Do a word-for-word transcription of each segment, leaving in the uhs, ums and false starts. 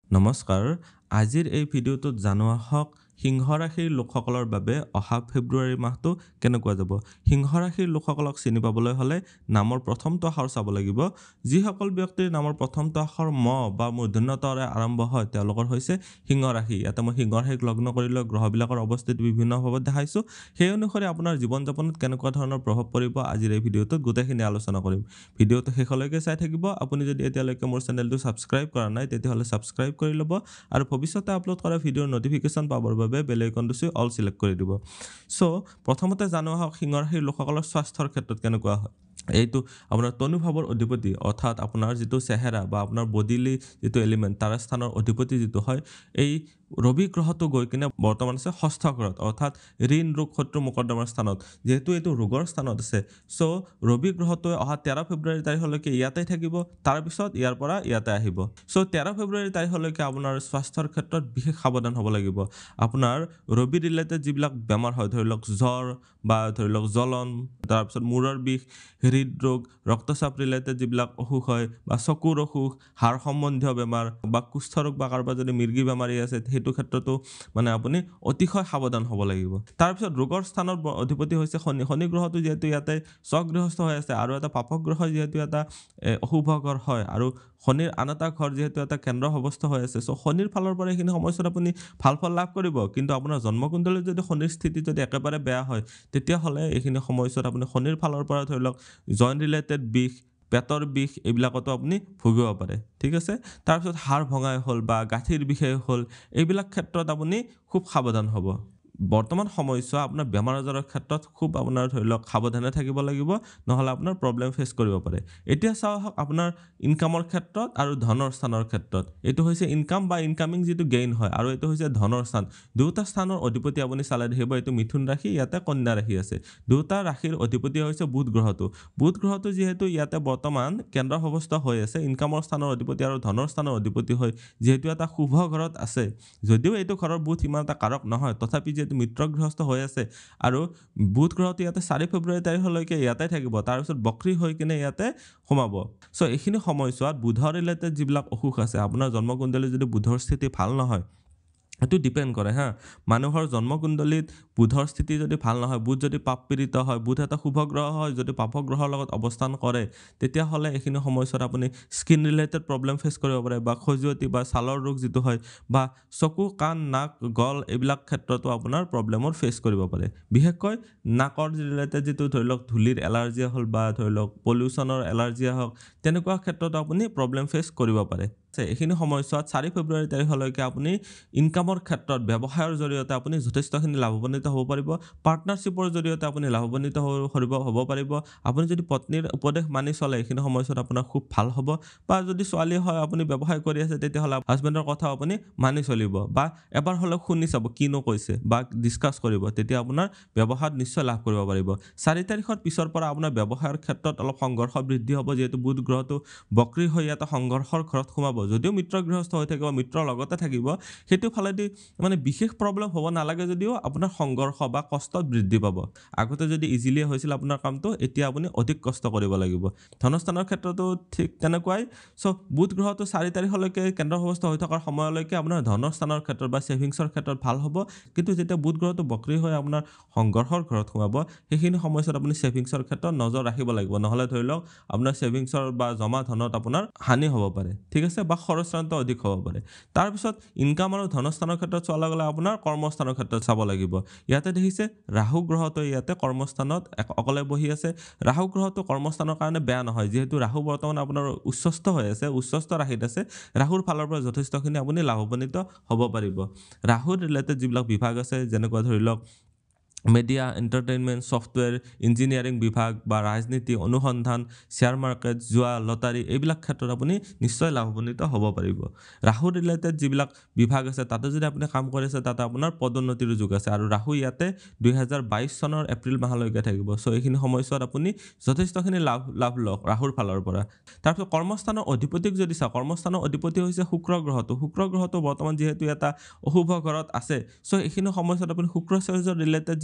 নমস্কাৰ আজিৰ এই ভিডিঅ'টোত জানোৱা হওক সিংহ ৰাশিৰ লোকসকলৰ বাবে অহা ফেব্ৰুৱাৰী মাহটো কেনেকুৱা যাব সিংহ ৰাশিৰ লোকসকলক চিনি পাবলৈ হলে নামৰ প্ৰথমটো আখৰ চাব লাগিব যিসকল ব্যক্তিৰ নামৰ প্ৰথমটো আখৰ ম বা মূৰ্ধন্যতৰে আৰম্ভ হয় তেওঁলোকৰ হৈছে সিংহ ৰাশি ইয়াতে মই সিংহ ৰাশিক লগ্ন কৰি লৈ গ্ৰহবিলাকৰ অৱস্থিতি বিভিন্ন ভাৱত দেখাইছো সেই অনুসৰি আপোনাৰ জীৱন যাপনত কেনেকুৱা ধৰণৰ প্ৰভাৱ পৰিব আজিৰ এই ভিডিঅ'টোত গোটেইখিনি আলোচনা কৰিম ভিডিঅ'টো শেষলৈকে চাই থাকিব আপুনি যদি এতিয়ালৈকে মোৰ চেনেলটো সাবস্ক্ৰাইব কৰা নাই তেতিয়াহ'লে সাবস্ক্ৰাইব কৰি ল'ব আৰু ভৱিষ্যতে আপলোড কৰা ভিডিঅ'ৰ নটিফিকেশ্যন পাবৰ বাবে বেল আইকনটো চুই অল সিলেক্ট কৰি দিব সো প্ৰথমতে জানোৱা হওক সিংহ ৰাশিৰ লোকসকলৰ স্বাস্থ্যৰ ক্ষেত্ৰত কেনেকুৱা হয় এইটো আপোনাৰ তনুভাৱৰ অধিপতি অৰ্থাৎ আপোনাৰ যিটো চেহেৰা বা আপোনাৰ বডিলি যিটো এলিমেণ্ট তাৰ স্থানৰ অধিপতি যিটো হয় এই ৰবি গ্ৰহটো গৈ কিনে বৰ্তমান আছে ষষ্ঠ ঘৰত অৰ্থাৎ ঋণ ৰোগ শত্ৰু মোকদ্দমাৰ স্থানত যেহেতু এইটো ৰোগৰ স্থানত আছে সো ৰবি গ্ৰহটোৱে অহা তেৰ ফেব্ৰুৱাৰী তাৰিখলৈকে ইয়াতে থাকিব তাৰ পিছত ইয়াৰ পৰা ইয়াতে আহিব সো তেৰ ফেব্ৰুৱাৰী তাৰিখলৈকে আপোনাৰ স্বাস্থ্যৰ ক্ষেত্ৰত বিশেষ সাৱধান হ'ব লাগিব আপোনাৰ ৰবি ৰিলেটেড যিবিলাক বেমাৰ হয় ধৰি লওক জ্বৰ বা ধৰি লওক জ্বলন তাৰপিছত মূৰৰ বিষ হৃদৰোগ ৰক্তচাপ ৰিলেটেড যিবিলাক অসুখ হয় বা চকুৰ অসুখ হাড় সম্বন্ধীয় বেমাৰ বা কুষ্ঠ ৰোগ বা কাৰোবাৰ যদি মিৰ্গী বেমাৰী আছে সেইটো ক্ষেত্ৰতো মানে আপুনি অতিশয় সাৱধান হ'ব লাগিব তাৰপিছত ৰোগৰ স্থানৰ অধিপতি হৈছে শনি শনি গ্ৰহটো যিহেতু ইয়াতে স্বগৃহস্থ হৈ আছে আৰু এটা পাপক গ্ৰহ যিহেতু এটা অশুভ ঘৰ হয় আৰু শনিৰ আন এটা ঘৰ যিহেতু এটা কেন্দ্ৰ অৱস্থা হৈ আছে সো শনিৰ ফালৰ পৰা এইখিনি সময়ছোৱাত আপুনি ভাল ফল লাভ কৰিব কিন্তু আপোনাৰ জন্মকুণ্ডলীত যদি শনিৰ স্থিতি যদি একেবাৰে বেয়া হয় তেতিয়াহ'লে এইখিনি সময়ছোৱাত আপুনি শনিৰ ফালৰ পৰা ধৰি লওক জইণ্ট ৰিলেটেড বিষ পেটৰ বিষ এইবিলাকতো আপুনি ভুগিব পাৰে ঠিক আছে তাৰপিছত হাড় ভঙাই হ'ল বা গাঁঠিৰ বিষয় হ'ল এইবিলাক ক্ষেত্ৰত আপুনি খুব সাৱধান হ'ব বৰ্তমান সময়ছোৱা আপোনাৰ বেমাৰ আজাৰৰ ক্ষেত্ৰত খুব আপোনাৰ ধৰি লওক সাৱধানে থাকিব লাগিব নহ'লে আপোনাৰ প্ৰব্লেম ফেচ কৰিব পাৰে এতিয়া চাওক আপোনাৰ ইনকামৰ ক্ষেত্ৰত আৰু ধনৰ স্থানৰ ক্ষেত্ৰত এইটো হৈছে ইনকাম বা ইনকামিং যিটো গেইন হয় আৰু এইটো হৈছে ধনৰ স্থান দুটা স্থানৰ অধিপতি আপুনি চালে দেখিব এইটো মিথুন ৰাশি ইয়াতে কন্যা ৰাশি আছে দুটা ৰাশিৰ অধিপতি হৈছে বুধ গ্ৰহটো বুধ গ্ৰহটো যিহেতু ইয়াতে বৰ্তমান কেন্দ্ৰ অৱস্থা হৈ আছে ইনকামৰ স্থানৰ অধিপতি আৰু ধনৰ স্থানৰ অধিপতি হয় যিহেতু এটা শুভ ঘৰত আছে যদিও এইটো ঘৰৰ বুধ ইমান এটা কাৰক নহয় তথাপি যিহেতু মিত্ৰ গৃহস্থ হৈ আছে আৰু বুধ গ্ৰহটো ইয়াতে চাৰি ফেব্ৰুৱাৰী তাৰিখলৈকে ইয়াতে থাকিব তাৰপিছত বক্ৰী হৈ কিনে ইয়াতে সোমাব সো এইখিনি সময়ছোৱাত বুধৰ ৰিলেটেড যিবিলাক অসুখ আছে আপোনাৰ জন্মকুণ্ডলী যদি বুধৰ স্থিতি ভাল নহয় এইটো ডিপেণ্ড কৰে হা মানুহৰ জন্মকুণ্ডলীত বুধৰ স্থিতি যদি ভাল নহয় বুধ যদি পাপ পীড়িত হয় বুধ এটা শুভ গ্ৰহ হয় যদি পাপ গ্ৰহৰ লগত অৱস্থান কৰে তেতিয়াহ'লে এইখিনি সময়ছোৱাত আপুনি স্কিন ৰিলেটেড প্ৰব্লেম ফেচ কৰিব পাৰে বা খজুৱতি বা ছালৰ ৰোগ যিটো হয় বা চকু কাণ নাক গল এইবিলাক ক্ষেত্ৰতো আপোনাৰ প্ৰব্লেমৰ ফেচ কৰিব পাৰে বিশেষকৈ নাকৰ ৰিলেটেড যিটো ধৰি লওক ধূলিৰ এলাৰ্জি হ'ল বা ধৰি লওক পলিউশ্যনৰ এলাৰ্জি হওক তেনেকুৱা ক্ষেত্ৰত আপুনি প্ৰব্লেম ফেচ কৰিব পাৰে এইখিনি সময়ছোৱাত চাৰি ফেব্ৰুৱাৰী তাৰিখলৈকে আপুনি ইনকামৰ ক্ষেত্ৰত ব্যৱসায়ৰ জৰিয়তে আপুনি যথেষ্টখিনি লাভান্বিত হ'ব পাৰিব পাৰ্টনাৰশ্বিপৰ জৰিয়তে আপুনি লাভান্বিত হ'ব হ'ব পাৰিব আপুনি যদি পত্নীৰ উপদেশ মানি চলে এইখিনি সময়ছোৱাত আপোনাৰ খুব ভাল হ'ব বা যদি ছোৱালী হয় আপুনি ব্যৱসায় কৰি আছে তেতিয়াহ'লে হাজবেণ্ডৰ কথা আপুনি মানি চলিব বা এবাৰ হ'লেও শুনি চাব কিনো কৈছে বা ডিছকাছ কৰিব তেতিয়া আপোনাৰ ব্যৱসায়ত নিশ্চয় লাভ কৰিব পাৰিব চাৰি তাৰিখৰ পিছৰ পৰা আপোনাৰ ব্যৱসায়ৰ ক্ষেত্ৰত অলপ সংঘৰ্ষ বৃদ্ধি হ'ব যিহেতু বুধ গ্ৰহটো বক্ৰী হৈ ইয়াতে সংঘৰ্ষৰ ঘৰত সোমাব যদিও মিত্ৰ গৃহস্থ হৈ থাকিব মিত্ৰৰ লগতে থাকিব সেইটো ফালেদি মানে বিশেষ প্ৰব্লেম হ'ব নালাগে যদিও আপোনাৰ সংঘৰ্ষ বা কষ্ট বৃদ্ধি পাব আগতে যদি ইজিলি হৈছিল আপোনাৰ কামটো এতিয়া আপুনি অধিক কষ্ট কৰিব লাগিব ধনস্থানৰ ক্ষেত্ৰতো ঠিক তেনেকুৱাই সো বুধ গ্ৰহটো চাৰি তাৰিখলৈকে কেন্দ্ৰ অৱস্থা হৈ থকাৰ সময়লৈকে আপোনাৰ ধনৰ স্থানৰ ক্ষেত্ৰত বা ছেভিংছৰ ক্ষেত্ৰত ভাল হ'ব কিন্তু যেতিয়া বুধ গ্ৰহটো বক্ৰী হৈ আপোনাৰ সংঘৰ্ষৰ ঘৰত সোমাব সেইখিনি সময়ছোৱাত আপুনি ছেভিংছৰ ক্ষেত্ৰত নজৰ ৰাখিব লাগিব নহ'লে ধৰি লওক আপোনাৰ ছেভিংছৰ বা জমা ধনত আপোনাৰ হানি হ'ব পাৰে ঠিক আছে বা খৰচান্ত অধিক হ'ব পাৰে তাৰপিছত ইনকাম আৰু ধনস্থানৰ ক্ষেত্ৰত চোৱাৰ লগে লগে আপোনাৰ কৰ্মস্থানৰ ক্ষেত্ৰত চাব লাগিব ইয়াতে দেখিছে ৰাহু গ্ৰহটো ইয়াতে কৰ্মস্থানত অকলে বহি আছে ৰাহু গ্ৰহটো কৰ্মস্থানৰ কাৰণে বেয়া নহয় যিহেতু ৰাহু বৰ্তমান আপোনাৰ উচ্চস্থ হৈ আছে উচ্চস্থ ৰাশিত আছে ৰাহুৰ ফালৰ পৰা যথেষ্টখিনি আপুনি লাভান্বিত হ'ব পাৰিব ৰাহুৰ ৰিলেটেড যিবিলাক বিভাগ আছে যেনেকুৱা ধৰি লওক মিডিয়া এণ্টাৰটেইনমেণ্ট ছফ্টৱেৰ ইঞ্জিনিয়াৰিং বিভাগ বা ৰাজনীতি অনুসন্ধান শ্বেয়াৰ মাৰ্কেট জুৱা লটাৰী এইবিলাক ক্ষেত্ৰত আপুনি নিশ্চয় লাভান্বিত হ'ব পাৰিব ৰাহু ৰিলেটেড যিবিলাক বিভাগ আছে তাতে যদি আপুনি কাম কৰি আছে তাতে আপোনাৰ পদোন্নতিৰ যোগ আছে আৰু ৰাহু ইয়াতে দুই হাজাৰ বাইছ চনৰ এপ্ৰিল মাহলৈকে থাকিব চ' এইখিনি সময়ছোৱাত আপুনি যথেষ্টখিনি লাভ লাভ লওক ৰাহুৰ ফালৰ পৰা তাৰপিছত কৰ্মস্থানৰ অধিপতিক যদি চাওঁ কৰ্মস্থানৰ অধিপতি হৈছে শুক্ৰ গ্ৰহটো শুক্ৰ গ্ৰহটো বৰ্তমান যিহেতু এটা অশুভ ঘৰত আছে চ' এইখিনি সময়ছোৱাত আপুনি শুক্ৰ চেজৰ ৰিলেটেড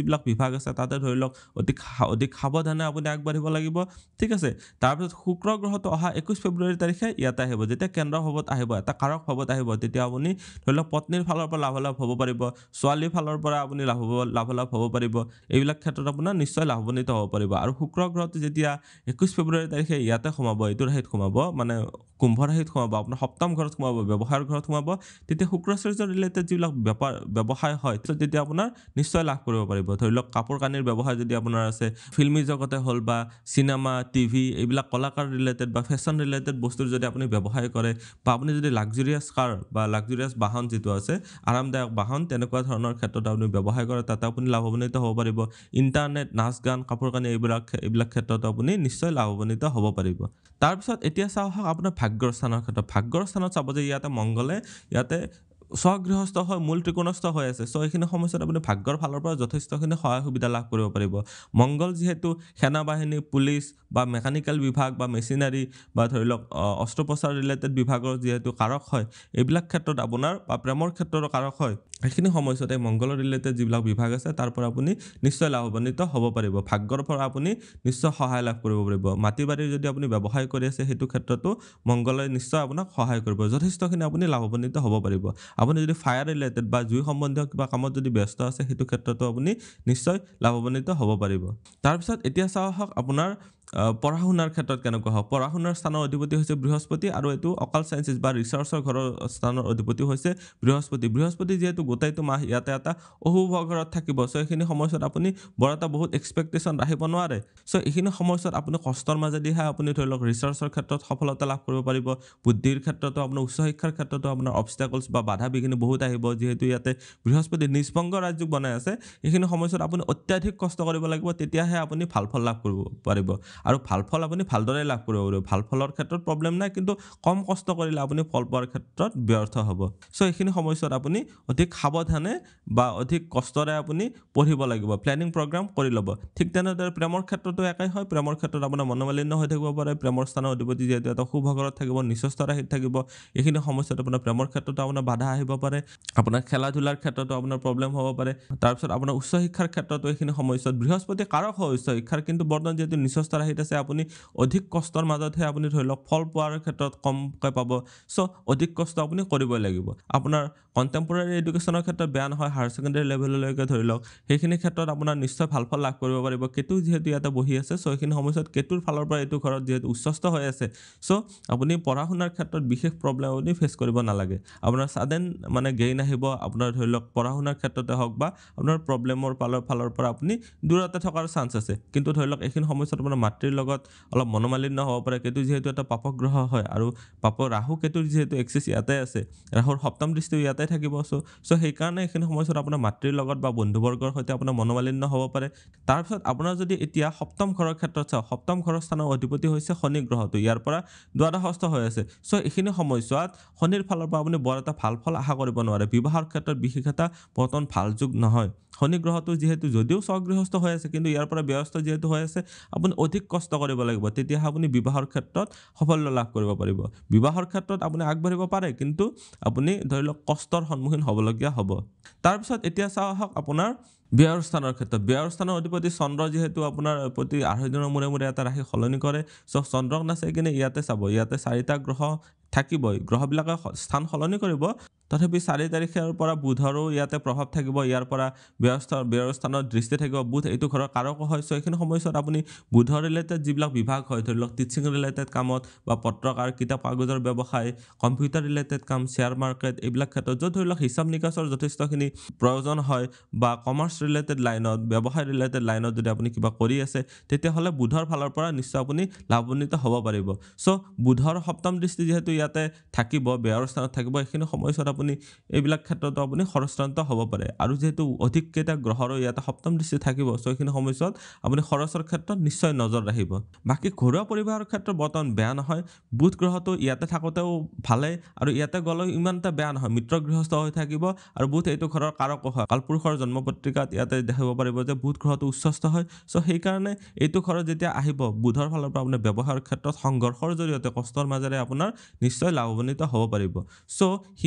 যিবিলাক বিভাগ আছে তাতে ধৰি লওক অধিক অধিক সাৱধানে আপুনি আগবাঢ়িব লাগিব ঠিক আছে তাৰপিছত শুক্ৰ গ্ৰহটো অহা একৈছ ফেব্ৰুৱাৰী তাৰিখে ইয়াতে আহিব যেতিয়া কেন্দ্ৰ ভাৱত আহিব এটা কাৰক ভাৱত আহিব তেতিয়া আপুনি ধৰি লওক পত্নীৰ ফালৰ পৰা লাভালাভ হ'ব পাৰিব ছোৱালীৰ ফালৰ পৰা আপুনি লাভ লাভালাভ হ'ব পাৰিব এইবিলাক ক্ষেত্ৰত আপোনাৰ নিশ্চয় লাভান্বিত হ'ব পাৰিব আৰু শুক্ৰ গ্ৰহটো যেতিয়া একৈছ ফেব্ৰুৱাৰী তাৰিখে ইয়াতে সোমাব এইটো ৰাশিত সোমাব মানে কুম্ভ ৰাশিত সোমাব আপোনাৰ সপ্তম ঘৰত সোমাব ব্যৱসায়ৰ ঘৰত সোমাব তেতিয়া শুক্ৰাচাৰ্য ৰিলেটেড যিবিলাক বেপাৰ ব্যৱসায় হয় তেতিয়া আপোনাৰ নিশ্চয় লাভ কৰিব পাৰিব ধৰি লওক কাপোৰ কানিৰ ব্যৱসায় যদি আপোনাৰ আছে ফিল্মি জগতে হ'ল বা চিনেমা টিভি এইবিলাক কলাকাৰ ৰিলেটেড বা ফেশ্বন ৰিলেটেড বস্তুৰ যদি আপুনি ব্যৱসায় কৰে বা আপুনি যদি লাক্সাৰিয়াছ কাৰ বা লাক্সাৰিয়াছ বাহন যিটো আছে আৰামদায়ক বাহন তেনেকুৱা ধৰণৰ ক্ষেত্ৰত আপুনি ব্যৱসায় কৰে তাতে আপুনি লাভান্বিত হ'ব পাৰিব ইণ্টাৰনেট নাচ গান কাপোৰ কানি এইবিলাক এইবিলাক ক্ষেত্ৰত আপুনি নিশ্চয় লাভান্বিত হ'ব পাৰিব তাৰপিছত এতিয়া চাওঁ হওক আপোনাৰ ভাগ্যৰ স্থানৰ ক্ষেত্ৰত ভাগ্যৰ স্থানত চাব যে ইয়াতে মংগলে ইয়াতে স্বগৃহস্থ হয় মূল ত্ৰিকোণস্থ হৈ আছে চ' এইখিনি সময়ছোৱাত আপুনি ভাগ্যৰ ফালৰ পৰা যথেষ্টখিনি সহায় সুবিধা লাভ কৰিব পাৰিব মংগল যিহেতু সেনা বাহিনী পুলিচ বা মেকানিকেল বিভাগ বা মেচিনাৰী বা ধৰি লওক অস্ত্ৰোপচাৰ ৰিলেটেড বিভাগৰ যিহেতু কাৰক হয় এইবিলাক ক্ষেত্ৰত আপোনাৰ বা প্ৰেমৰ ক্ষেত্ৰৰো কাৰক হয় সেইখিনি সময়ছোৱাতে মংগলৰ ৰিলেটেড যিবিলাক বিভাগ আছে তাৰ পৰা আপুনি নিশ্চয় লাভান্বিত হ'ব পাৰিব ভাগ্যৰ পৰা আপুনি নিশ্চয় সহায় লাভ কৰিব পাৰিব মাটি বাৰীৰ যদি আপুনি ব্যৱসায় কৰি আছে সেইটো ক্ষেত্ৰতো মংগলে নিশ্চয় আপোনাক সহায় কৰিব যথেষ্টখিনি আপুনি লাভান্বিত হ'ব পাৰিব আপুনি যদি ফায়াৰ ৰিলেটেড বা জুই সম্বন্ধীয় কিবা কামত যদি ব্যস্ত আছে সেইটো ক্ষেত্ৰতো আপুনি নিশ্চয় লাভান্বিত হ'ব পাৰিব তাৰপিছত এতিয়া চাওঁ হওক আপোনাৰ পঢ়া শুনাৰ ক্ষেত্ৰত কেনেকুৱা হ'ব পঢ়া শুনাৰ স্থানৰ অধিপতি হৈছে বৃহস্পতি আৰু এইটো অকাল সায়েন্সেছ বা ৰিচাৰ্চৰ ঘৰৰ স্থানৰ অধিপতি হৈছে বৃহস্পতি বৃহস্পতি যিহেতু গোটেইটো মাহ ইয়াতে এটা অশুভ ঘৰত থাকিব চ' এইখিনি সময়ছোৱাত আপুনি বৰ এটা বহুত এক্সপেক্টেশ্যন ৰাখিব নোৱাৰে চ' এইখিনি সময়ছোৱাত আপুনি কষ্টৰ মাজেদিহে আপুনি ধৰি লওক ৰিচাৰ্চৰ ক্ষেত্ৰত সফলতা লাভ কৰিব পাৰিব বুদ্ধিৰ ক্ষেত্ৰতো আপোনাৰ উচ্চ শিক্ষাৰ ক্ষেত্ৰতো আপোনাৰ অবষ্টেকলছ বা বাধা বিঘিনি বহুত আহিব যিহেতু ইয়াতে বৃহস্পতি নিষ্পংগ ৰাজ্যক বনাই আছে এইখিনি সময়ছোৱাত আপুনি অত্যাধিক কষ্ট কৰিব লাগিব তেতিয়াহে আপুনি ভাল ফল লাভ কৰিব পাৰিব আৰু ভাল ফল আপুনি ভালদৰে লাভ কৰিব পাৰিব ভাল ফলৰ ক্ষেত্ৰত প্ৰব্লেম নাই কিন্তু কম কষ্ট কৰিলে আপুনি ফল পোৱাৰ ক্ষেত্ৰত ব্যৰ্থ হ'ব চ' এইখিনি সময়ছোৱাত আপুনি অধিক সাৱধানে বা অধিক কষ্টৰে আপুনি পঢ়িব লাগিব প্লেনিং প্ৰগ্ৰাম কৰি ল'ব ঠিক তেনেদৰে প্ৰেমৰ ক্ষেত্ৰতো একেই হয় প্ৰেমৰ ক্ষেত্ৰত আপোনাৰ মনোমালিন্য হৈ থাকিব পাৰে প্ৰেমৰ স্থানৰ অধিপতি যিহেতু এটা শুভ ঘৰত থাকিব নিচস্থ ৰাশিত থাকিব এইখিনি সমস্যাত আপোনাৰ প্ৰেমৰ ক্ষেত্ৰতো আপোনাৰ বাধা আহিব পাৰে আপোনাৰ খেলা ধূলাৰ ক্ষেত্ৰতো আপোনাৰ প্ৰব্লেম হ'ব পাৰে তাৰপিছত আপোনাৰ উচ্চ শিক্ষাৰ ক্ষেত্ৰতো এইখিনি সমস্যাত বৃহস্পতি কাৰক হয় উচ্চ শিক্ষাৰ কিন্তু বৰ্তমান যিহেতু নিচস্থ ৰাশিত আছে আপুনি অধিক কষ্টৰ মাজতহে আপুনি ধৰি লওক ফল পোৱাৰ ক্ষেত্ৰত কমকৈ পাব চ' অধিক কষ্ট আপুনি কৰিবই লাগিব আপোনাৰ কণ্টেম্পৰাৰী এডুকেশ্যনৰ ক্ষেত্ৰত বেয়া নহয় হায়াৰ ছেকেণ্ডেৰী লেভেললৈকে ধৰি লওক সেইখিনি ক্ষেত্ৰত আপোনাৰ নিশ্চয় ভাল ফল লাভ কৰিব পাৰিব কেতু যিহেতু ইয়াতে বহি আছে চ' এইখিনি সময়ছোৱাত কেতুৰ ফালৰ পৰা এইটো ঘৰত যিহেতু উচ্চস্থ হৈ আছে চ' আপুনি পঢ়া শুনাৰ ক্ষেত্ৰত বিশেষ প্ৰব্লেম আপুনি ফেচ কৰিব নালাগে আপোনাৰ ছাডেন মানে গেইন আহিব আপোনাৰ ধৰি লওক পঢ়া শুনাৰ ক্ষেত্ৰতে হওক বা আপোনাৰ প্ৰব্লেমৰ ফালৰ ফালৰ পৰা আপুনি দূৰতে থকাৰ চান্স আছে কিন্তু ধৰি লওক এইখিনি সময়ছোৱাত আপোনাৰ মাতৃৰ লগত অলপ মনোমালিন্য হ'ব পাৰে কেতু যিহেতু এটা পাপক গ্ৰহ হয় আৰু পাপ ৰাহু কেতুৰ যিহেতু এক্সিছ ইয়াতে আছে ৰাহুৰ সপ্তম দৃষ্টি ইয়াতে থাকিব চ' চ' সেইকাৰণে এইখিনি সময়ছোৱাত আপোনাৰ মাতৃৰ লগত বা বন্ধুবৰ্গৰ সৈতে আপোনাৰ মনোমালিন্য হ'ব পাৰে তাৰপিছত আপোনাৰ যদি এতিয়া সপ্তম ঘৰৰ ক্ষেত্ৰত চাওঁ সপ্তম ঘৰৰ স্থানৰ অধিপতি হৈছে শনি গ্ৰহটো ইয়াৰ পৰা দ্বাদশস্থ হৈ আছে চ' এইখিনি সময়ছোৱাত শনিৰ ফালৰ পৰা আপুনি বৰ এটা ভাল ফল আশা কৰিব নোৱাৰে বিবাহৰ ক্ষেত্ৰত বিশেষ এটা বৰ্তমান ভাল যুগ নহয় শনি গ্ৰহটো যিহেতু যদিও স্বগৃহস্থ হৈ আছে কিন্তু ইয়াৰ পৰা ব্যস্ত যিহেতু হৈ আছে আপুনি অধিক কষ্ট কৰিব লাগিব তেতিয়াহে আপুনি বিবাহৰ ক্ষেত্ৰত সাফল্য লাভ কৰিব পাৰিব বিবাহৰ ক্ষেত্ৰত আপুনি আগবাঢ়িব পাৰে কিন্তু আপুনি ধৰি লওক কষ্টৰ সন্মুখীন হ'বলগীয়া হ'ব তাৰপিছত এতিয়া চাওঁ আহক আপোনাৰ ব্যয়ৰ স্থানৰ ক্ষেত্ৰত ব্যয়ৰ স্থানৰ অধিপতি চন্দ্ৰ যিহেতু আপোনাৰ প্ৰতি আঢ়ৈ দিনৰ মূৰে মূৰে এটা ৰাশি সলনি কৰে চ' চন্দ্ৰক নাচাই কিনে ইয়াতে চাব ইয়াতে চাৰিটা গ্ৰহ থাকিবই গ্ৰহবিলাকে স্থান সলনি কৰিব তথাপি চাৰি তাৰিখৰ পৰা বুধৰো ইয়াতে প্ৰভাৱ থাকিব ইয়াৰ পৰা ব্যয়স্থা ব্যয়ৰ স্থানত দৃষ্টি থাকিব বুধ এইটো ঘৰৰ কাৰকো হয় চ' এইখিনি সময়ছোৱাত আপুনি বুধৰ ৰিলেটেড যিবিলাক বিভাগ হয় ধৰি লওক টিচিং ৰিলেটেড কামত বা পত্ৰকাৰ কিতাপ কাগজৰ ব্যৱসায় কম্পিউটাৰ ৰিলেটেড কাম শ্বেয়াৰ মাৰ্কেট এইবিলাক ক্ষেত্ৰত য'ত ধৰি লওক হিচাপ নিকাচৰ যথেষ্টখিনি প্ৰয়োজন হয় বা কমাৰ্চ ৰিলেটেড লাইনত ব্যৱসায় ৰিলেটেড লাইনত যদি আপুনি কিবা কৰি আছে তেতিয়াহ'লে বুধৰ ফালৰ পৰা নিশ্চয় আপুনি লাভান্বিত হ'ব পাৰিব চ' বুধৰ সপ্তম দৃষ্টি যিহেতু ইয়াতে থাকিব ব্যয়ৰ স্থানত থাকিব এইখিনি সময়ছোৱাত আপুনি এইবিলাক ক্ষেত্ৰতো আপুনি খৰচক্ৰান্ত হ'ব পাৰে আৰু যিহেতু অধিক কেইটা গ্ৰহৰো ইয়াতে সপ্তম দৃষ্টি থাকিব চ' এইখিনি সময়ছোৱাত আপুনি খৰচৰ ক্ষেত্ৰত নিশ্চয় নজৰ ৰাখিব বাকী ঘৰুৱা পৰিবাৰৰ ক্ষেত্ৰত বৰ্তমান বেয়া নহয় বুধ গ্ৰহটো ইয়াতে থাকোঁতেও ভালেই আৰু ইয়াতে গ'লেও ইমান এটা বেয়া নহয় মিত্ৰ গৃহস্থ হৈ থাকিব আৰু বুধ এইটো ঘৰৰ কাৰকো হয় কালপুৰুষৰ জন্ম পত্ৰিকাত ইয়াতে দেখাব পাৰিব যে বুধ গ্ৰহটো উচ্চস্থ হয় চ' সেইকাৰণে এইটো ঘৰত যেতিয়া আহিব বুধৰ ফালৰ পৰা আপোনাৰ ব্যৱসায়ৰ ক্ষেত্ৰত সংঘৰ্ষৰ জৰিয়তে কষ্টৰ মাজেৰে আপোনাৰ নিশ্চয় লাভান্বিত হ'ব পাৰিব চ' সিংহ ৰাশিৰ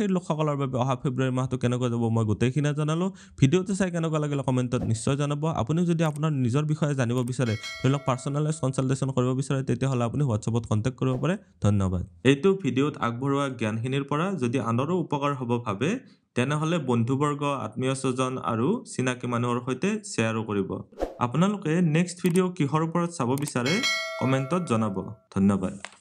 ৰাশিৰ লোকসকলৰ বাবে অহা ফেব্ৰুৱাৰী মাহটো কেনেকৈ যাব মই গোটেইখিনি জনালোঁ ভিডিঅ'টো চাই কেনেকুৱা লাগিলে কমেণ্টত নিশ্চয় জনাব আপুনি যদি আপোনাৰ নিজৰ বিষয়ে জানিব বিচাৰে ধৰি লওক পাৰ্চনেলাইজ কনচালটেশ্যন কৰিব বিচাৰে তেতিয়াহ'লে আপুনি হোৱাটছএপত কণ্টেক্ট কৰিব পাৰে ধন্যবাদ এইটো ভিডিঅ'ত আগবঢ়োৱা জ্ঞানখিনিৰ পৰা যদি আনৰো উপকাৰ হ'ব ভাবে তেনেহ'লে বন্ধুবৰ্গ আত্মীয় স্বজন আৰু চিনাকি মানুহৰ সৈতে শ্বেয়াৰো কৰিব আপোনালোকে নেক্সট ভিডিঅ' কিহৰ ওপৰত চাব বিচাৰে কমেণ্টত জনাব ধন্যবাদ